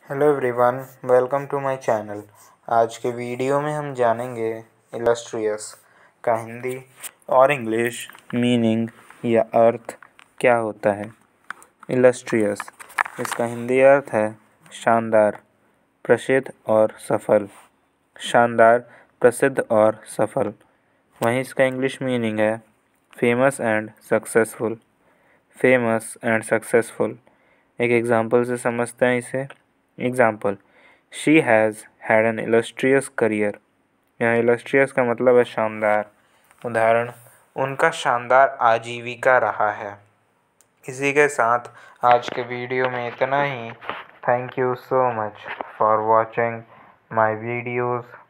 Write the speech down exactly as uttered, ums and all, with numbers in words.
Hello everyone, welcome to my channel. आज के video में हम जानेंगे इलस्ट्रियस का हिंदी और इंग्लिश मीनिंग या अर्थ क्या होता है। इलस्ट्रियस, इसका हिंदी अर्थ है शानदार, प्रसिद्ध और सफल। शानदार, प्रसिद्ध और सफल। वहीं इसका इंग्लिश मीनिंग है famous and successful. Famous and successful. एक एग्जाम्पल से समझते हैं इसे। Example, she has had an illustrious career. यहाँ इलस्ट्रियस का मतलब है शानदार। उदाहरण, उनका शानदार आजीविका रहा है। इसी के साथ आज के वीडियो में इतना ही। Thank you so much for watching my videos.